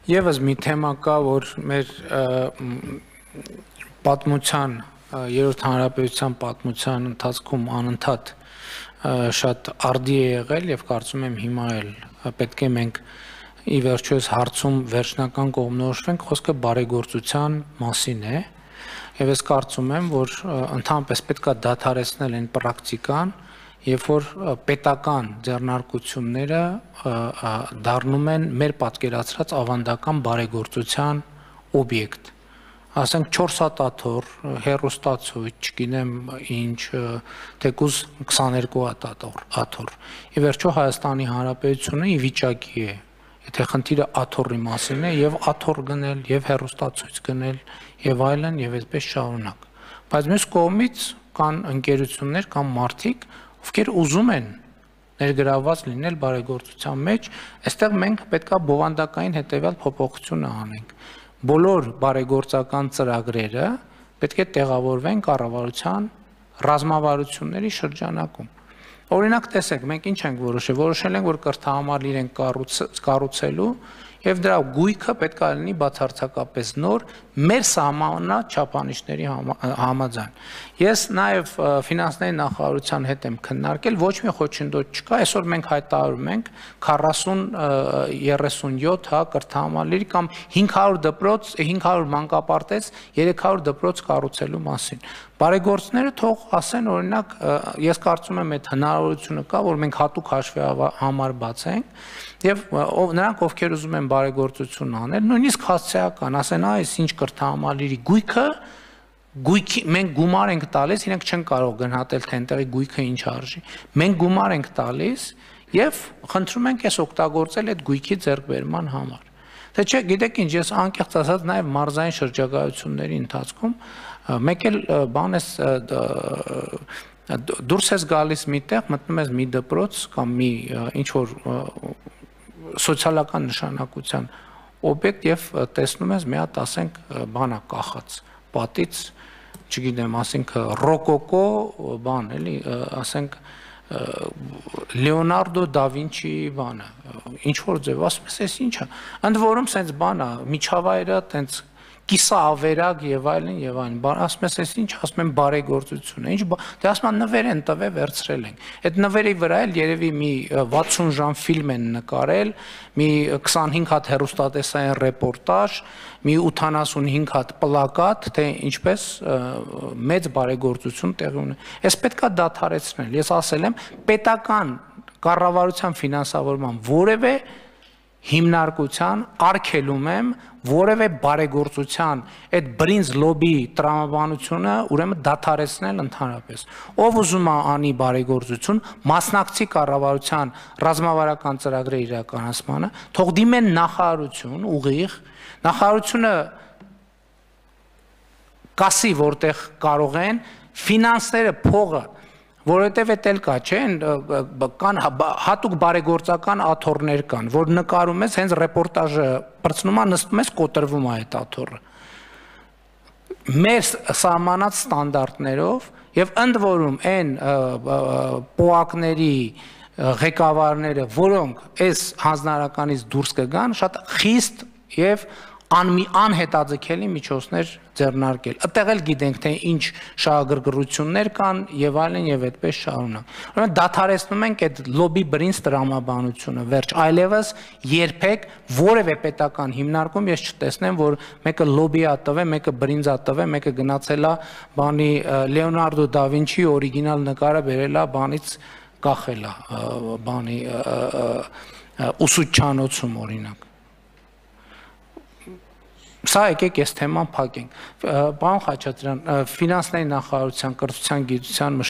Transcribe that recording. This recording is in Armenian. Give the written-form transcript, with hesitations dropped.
Եվս մի թեմա կա, որ մեր պատմության, երրորդ հանրապետության պատմության ընթացքում անընդհատ շատ արդի է եղել եւ կարծում եմ հիմա էլ պետք է մենք ի վերջո հարցում վերջնական կողմնորոշվենք, խոսքը բարեգործության մասին է եւ ես կարծում եմ, որ ընդհանրապես պետք է դադարեցնել այն պրակտիկան, երբ որ պետական ձեռնարկությունները դառնում են մեր պատկերացրած ավանդական բարեգործության օբյեկտ։ Ասենք 4 հատ աթոռ, հեռուստացույց, չգիտեմ ինչ, թեկուզ 22 հատ աթոռ։ Ի վերջո Հայաստանի Հանրապետությունը ի վիճակի է, եթե խնդիրը աթոռի մասին է, եւ աթոռ գնել, եւ հեռուստացույց գնել, եւ այլն, եւ այդպես շարունակ։ Բայց մյուս կողմից կան ընկերություններ կամ մարդիկ, ովքեր ուզում են ներգրավված լինել բարեգործության մեջ, այստեղ մենք պետք է բովանդակային հետևյալ փոփոխություն անենք։ Բոլոր բարեգործական ծրագրերը պետք է տեղավորվեն կառավարության ռազմավարությունների շրջանակում։ Օրինակ տեսեք, մենք ինչ ենք որոշել ենք, որ կրթահամալիր ենք կառուցելու եւ դրա գույքը պետք է լինի բացարձակապես նոր մեր սահմանաչափանիշների համաձայն։ Ես նաեւ ֆինանսների նախարարության հետ եմ քննարկել, ոչ մի խոչընդոտ չկա, այսօր մենք հայտարարում ենք 40-37 հա կրթահամալիր կամ 500 դպրոց, 500 մանկապարտեզ, 300 դպրոց կառուցելու մասին։ Բարեգործները թող ասեն, օրինակ, ես կարծում եմ այդ հնարավորությունը կա, որ մենք հատուկ հաշվի համար բացենք եւ նրանք ովքեր ուզում են բարեգործություն անել, նույնիսկ հասցեական, ասեն, այս ինչ կրթահամալիրի գույքի մենք գումար ենք տալիս, իրենք չեն կարող գնահատել թե այնտեղի գույքը ինչ արժի։ Մենք գումար ենք տալիս եւ խնդրում ենք այս օգտագործել այդ գույքի ձեռքբերման համար։ Թե չէ, գիտեք ինչ, ես անկեղծ ասած նաեւ մարզային շրջագայությունների ընթացքում մեկ էլ բան էս դուրս ես գալիս միտեղ, մտնում ես մի դպրոց կամ մի ինչ որ սոցիալական նշանակության օբյեկտ եւ տեսնում ես մի հատ, ասենք, բանա կախած պատից, չգիտեմ, ասենք ռոկոկո բան, էլի, ասենք Լեոնարդո դա Վինչի բանը, ինչ որ ձև, ասում ես, այս ինչ է։ Ընդ որում սենց բան է, միջավայրը տենց կիսա ավերակ եւ այլն, ասում ես, այս ինչ, ասում եմ բարեգործություն է, ինչ, դե ասում եմ նվեր են տվել, վերցրել ենք։ Այդ նվերի վրա էլ երևի մի 60 ժամ ֆիլմ են նկարել, մի 25 հատ հեռուստատեսային ռեպորտաժ, մի 85 հատ պլակատ, թե ինչպես մեծ բարեգործություն տեղի ունի։ Այս պետք է դադարեցնել։ Ես ասել եմ, պետական կառավարության ֆինանսավորման որևէ հիմնարկության արգելում եմ որևէ բարեգործության այդ բրինձ լոբի տրամաբանությունը ուրեմն դադարեցնել ընդհանրապես։ Ով ուզում է անի բարեգործություն, մասնակցի կառավարության ռազմավարական ծրագրերի իրականացմանը, թող դիմեն նախարարություն ուղիղ, նախարարությունը կասի որտեղ կարող են ֆինանսները փողը որովհետև էլ կա, չէ, կան հատուկ բարեգործական աթոռներ կան, որ նկարում ես, հենց ռեպորտաժը պրծնում է, նստում ես, կոտրվում է այդ աթոռը։ Մեր սահմանած ստանդարտներով եւ ընդ որում այն պոակների ղեկավարները, որոնք այս հանձնարարականից դուրս կգան, շատ խիստ եւ անհետաձգելի միջոցներ ձեռնարկել։ Այդտեղ էլ գիտենք, թե ինչ շահագրգռություններ կան եւ այլն եւ այդպես շարունակ։ Ուրեմն դադարեցնում ենք այդ լոբի բրինձ տրամաբանությունը, վերջ, այլևս երբեք որևէ պետական հիմնարկում ես չտեսնեմ, որ մեկը լոբի է տվել, մեկը բրինձ է տվել, մեկը գնացել է բանի Լեոնարդո դա Վինչի օրիգինալ նկարը բերել է բանից կախել է, բանի ուսուցչանոցում օրինակ։ Սա եկեք այս թեման փակենք։ Պարոն Խաչատրյան, ֆինանսների նախարարության, կրթության, գիտության,